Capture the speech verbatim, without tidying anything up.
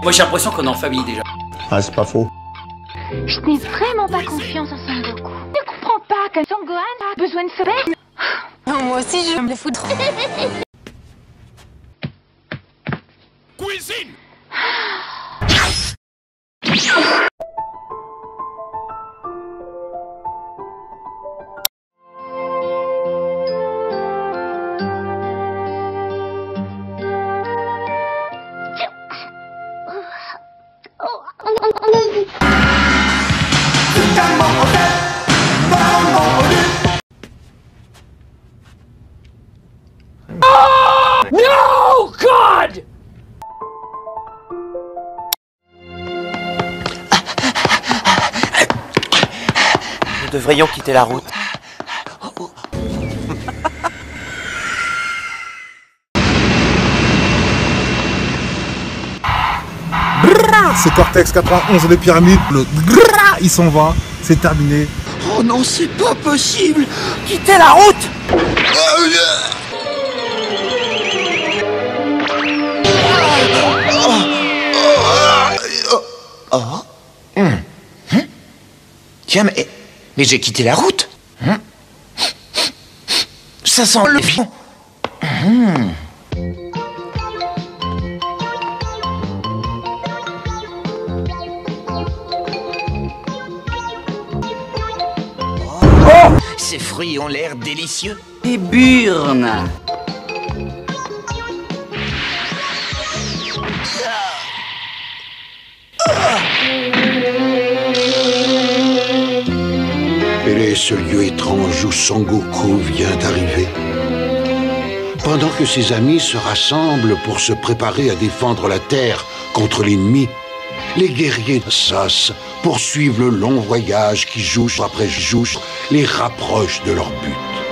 Moi j'ai l'impression qu'on est en famille déjà. Ah, c'est pas faux. Je n'ai vraiment pas confiance en Son Goku. Je ne comprends pas que Son Gohan a besoin de se battre. Moi aussi, je vais me les foutre. Cuisine. No, God! Nous devrions quitter la route. C'est Cortex quatre-vingt-onze, les pyramides, le grrrr, il s'en va, c'est terminé. Oh non, c'est pas possible. Quittez la route! Oh. Hum. Hum. Tiens, mais, mais j'ai quitté la route. Hum. Ça sent le violon. Hum. Oh. Ces fruits ont l'air délicieux. Et burne. Quel est ce lieu étrange où Son Goku vient d'arriver? Pendant que ses amis se rassemblent pour se préparer à défendre la Terre contre l'ennemi, les guerriers d'Assas poursuivent le long voyage qui, jour après jour, les rapproche de leur but.